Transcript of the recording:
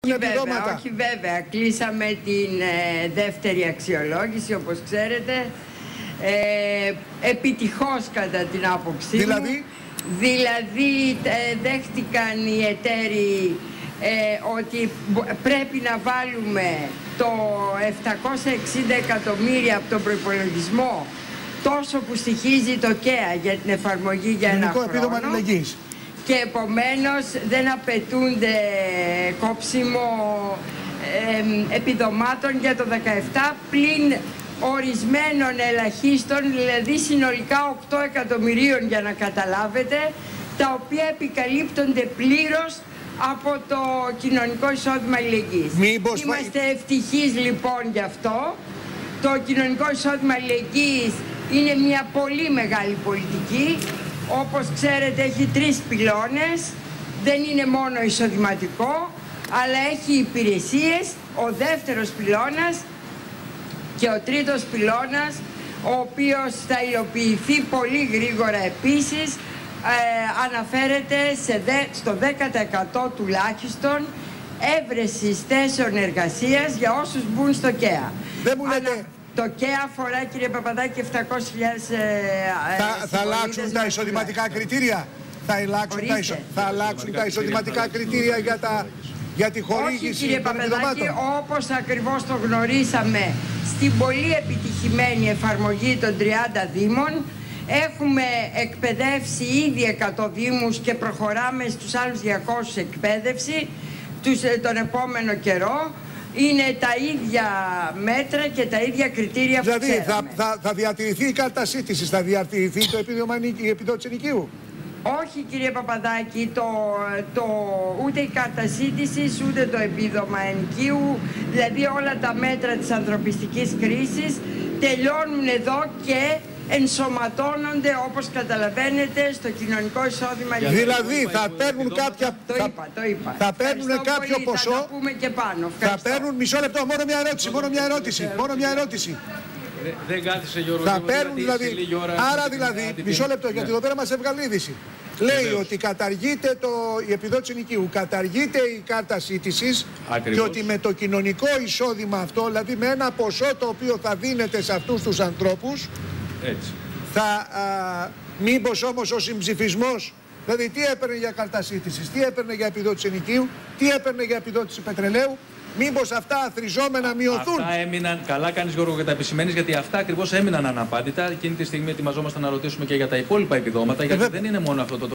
Όχι βέβαια. Κλείσαμε την δεύτερη αξιολόγηση, όπως ξέρετε. Επιτυχώς κατά την άποψή μου. Δηλαδή δέχτηκαν οι εταίροι ότι πρέπει να βάλουμε το 760 εκατομμύρια από τον προϋπολογισμό τόσο που στοιχίζει το ΚΕΑ για την εφαρμογή για ένα χρόνο. Και επομένως δεν απαιτούνται κόψιμο επιδομάτων για το 17 πλην ορισμένων ελαχίστων, δηλαδή συνολικά 8 εκατομμυρίων για να καταλάβετε, τα οποία επικαλύπτονται πλήρως από το κοινωνικό εισόδημα αλληλεγγύης. Είμαστε ευτυχείς λοιπόν γι' αυτό. Το κοινωνικό εισόδημα αλληλεγγύης είναι μια πολύ μεγάλη πολιτική. Όπως ξέρετε έχει 3 πυλώνες, δεν είναι μόνο εισοδηματικό, αλλά έχει υπηρεσίες, ο δεύτερος πυλώνας και ο τρίτος πυλώνας, ο οποίος θα υλοποιηθεί πολύ γρήγορα επίσης, αναφέρεται στο 10% τουλάχιστον έβρεσης θέσεων εργασίας για όσους μπουν στο ΚΕΑ. Δεν μου λέτε... Το ΚΕΑ αφορά, κύριε Παπαδάκη, 700.000 θα αλλάξουν τα εισοδηματικά κριτήρια. Θα αλλάξουν τα εισοδηματικά κριτήρια για τη χορήγηση. Όχι, κύριε Παπαδάκη, όπως ακριβώς το γνωρίσαμε στην πολύ επιτυχημένη εφαρμογή των 30 Δήμων, έχουμε εκπαιδεύσει ήδη 100 Δήμους και προχωράμε στους άλλους 200 εκπαίδευση τον επόμενο καιρό. Είναι τα ίδια μέτρα και τα ίδια κριτήρια που δηλαδή, θα διατηρηθεί η κάρτα σύντησης, θα διατηρηθεί το η επιδότηση ενοικίου. Όχι, κύριε Παπαδάκη, ούτε η κάρτα σύντησης, ούτε το επίδομα ενοικίου, δηλαδή όλα τα μέτρα της ανθρωπιστικής κρίσης τελειώνουν εδώ και ενσωματώνονται, όπως καταλαβαίνετε, στο κοινωνικό εισόδημα. Δηλαδή θα παίρνουν κάποια... Το είπα. Θα παίρνουν κάποιο ποσό... Θα τα πούμε και πάνω. Θα παίρνουν... Μισό λεπτό, μόνο μια ερώτηση. Δεν κάθισε, Γιώργο. Θα παίρνουν δηλαδή... Άρα δηλαδή, μισό λεπτό, γιατί εδώ πέρα μας έβγαλε είδηση. Λέει ότι καταργείται η επιδότηση ενοικίου, καταργείται η κάρτα σύντησης και ότι με το κοινωνικό εισόδημα αυτό, δηλαδή με ένα ποσό το οποίο θα δίνεται σε αυτούς τους ανθρώπους, έτσι. Μήπως όμως ο συμψηφισμός, δηλαδή τι έπαιρνε για κάρτα σύντησης, τι έπαιρνε για επιδότηση ενοικίου, τι έπαιρνε για επιδότηση πετρελαίου, μήπως αυτά αθροιζόμενα μειωθούν. Αυτά έμειναν, καλά κάνεις Γιώργο και τα επισημαίνεις, γιατί αυτά ακριβώς έμειναν αναπάντητα. Εκείνη τη στιγμή ετοιμαζόμαστε να ρωτήσουμε και για τα υπόλοιπα επιδόματα, γιατί δεν είναι μόνο αυτό το